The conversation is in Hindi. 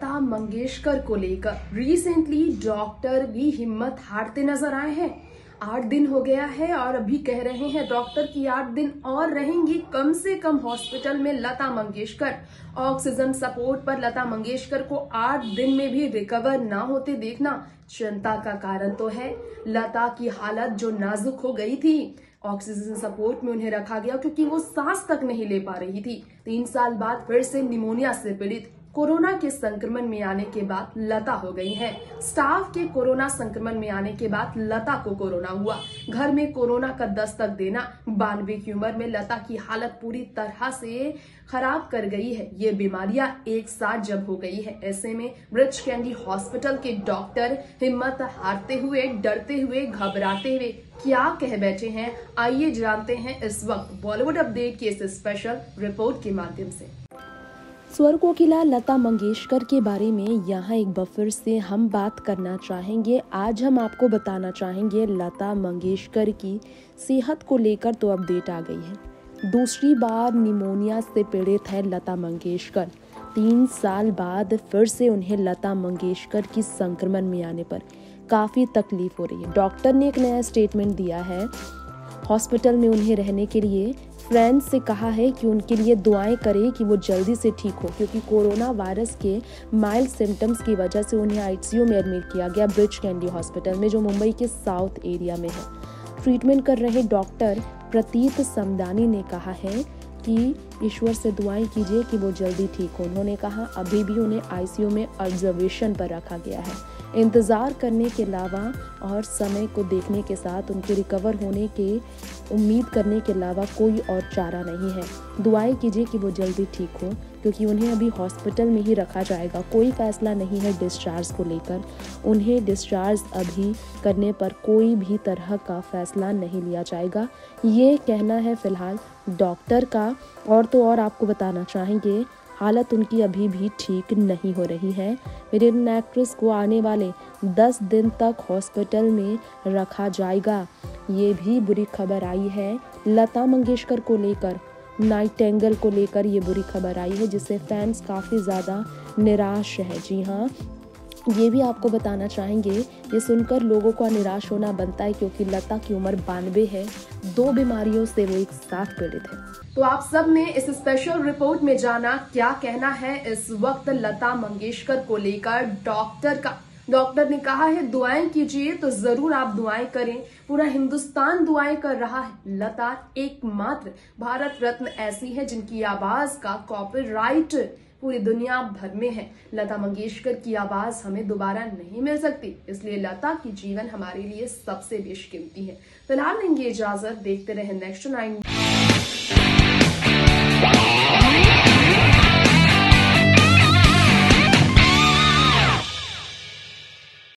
लता मंगेशकर को लेकर रिसेंटली डॉक्टर भी हिम्मत हारते नजर आए हैं। 8 दिन हो गया है और अभी कह रहे हैं डॉक्टर की 8 दिन और रहेंगी कम से कम हॉस्पिटल में लता मंगेशकर। ऑक्सीजन सपोर्ट पर लता मंगेशकर को 8 दिन में भी रिकवर ना होते देखना चिंता का कारण तो है। लता की हालत जो नाजुक हो गई थी, ऑक्सीजन सपोर्ट में उन्हें रखा गया क्योंकि वो सांस तक नहीं ले पा रही थी। 3 साल बाद फिर से निमोनिया से पीड़ित कोरोना के संक्रमण में आने के बाद लता हो गई हैं। स्टाफ के कोरोना संक्रमण में आने के बाद लता को कोरोना हुआ। घर में कोरोना का दस्तक देना, 92 की उम्र में लता की हालत पूरी तरह से खराब कर गई है। ये बीमारियां एक साथ जब हो गई है, ऐसे में ब्रिच कैंडी हॉस्पिटल के डॉक्टर हिम्मत हारते हुए, डरते हुए, घबराते हुए क्या कह बैठे हैं, आइए जानते हैं इस वक्त बॉलीवुड अपडेट की इस स्पेशल रिपोर्ट के माध्यम से। स्वर कोकिला लता मंगेशकर के बारे में यहाँ एक बफर से हम बात करना चाहेंगे। आज हम आपको बताना चाहेंगे लता मंगेशकर की सेहत को लेकर तो अपडेट आ गई है। दूसरी बार निमोनिया से पीड़ित है लता मंगेशकर। 3 साल बाद फिर से उन्हें लता मंगेशकर की संक्रमण में आने पर काफ़ी तकलीफ हो रही है। डॉक्टर ने एक नया स्टेटमेंट दिया है। हॉस्पिटल में उन्हें रहने के लिए फ्रेंड्स से कहा है कि उनके लिए दुआएं करें कि वो जल्दी से ठीक हो, क्योंकि कोरोना वायरस के माइल्ड सिम्टम्स की वजह से उन्हें आईसीयू में एडमिट किया गया ब्रिच कैंडी हॉस्पिटल में, जो मुंबई के साउथ एरिया में है। ट्रीटमेंट कर रहे डॉक्टर प्रतीत समदानी ने कहा है कि ईश्वर से दुआएं कीजिए कि वो जल्दी ठीक हो। उन्होंने कहा अभी भी उन्हें आईसीयू में ऑब्जर्वेशन पर रखा गया है। इंतज़ार करने के अलावा और समय को देखने के साथ उनके रिकवर होने की उम्मीद करने के अलावा कोई और चारा नहीं है। दुआएं कीजिए कि वो जल्दी ठीक हो, क्योंकि उन्हें अभी हॉस्पिटल में ही रखा जाएगा। कोई फैसला नहीं है डिस्चार्ज को लेकर। उन्हें डिस्चार्ज अभी करने पर कोई भी तरह का फैसला नहीं लिया जाएगा, ये कहना है फिलहाल डॉक्टर का। और तो और आपको बताना चाहेंगे हालत उनकी अभी भी ठीक नहीं हो रही है। मेरिन एक्ट्रेस को आने वाले 10 दिन तक हॉस्पिटल में रखा जाएगा। ये भी बुरी खबर आई है लता मंगेशकर को लेकर, नाइटिंगेल को लेकर ये बुरी खबर आई है, जिससे फैंस काफ़ी ज़्यादा निराश है। जी हाँ, ये भी आपको बताना चाहेंगे, ये सुनकर लोगों को निराश होना बनता है, क्योंकि लता की उम्र 92 है। 2 बीमारियों से वो एक साथ पीड़ित है। तो आप सब ने इस स्पेशल रिपोर्ट में जाना क्या कहना है इस वक्त लता मंगेशकर को लेकर डॉक्टर का। डॉक्टर ने कहा है दुआएं कीजिए, तो जरूर आप दुआएं करें। पूरा हिंदुस्तान दुआएं कर रहा है। लता एकमात्र भारत रत्न ऐसी है जिनकी आवाज का कॉपीराइट पूरी दुनिया भर में है। लता मंगेशकर की आवाज हमें दोबारा नहीं मिल सकती, इसलिए लता की जीवन हमारे लिए सबसे बेशकीमती है। फिलहाल लेंगे इजाजत, देखते रहे नेक्स्ट 9।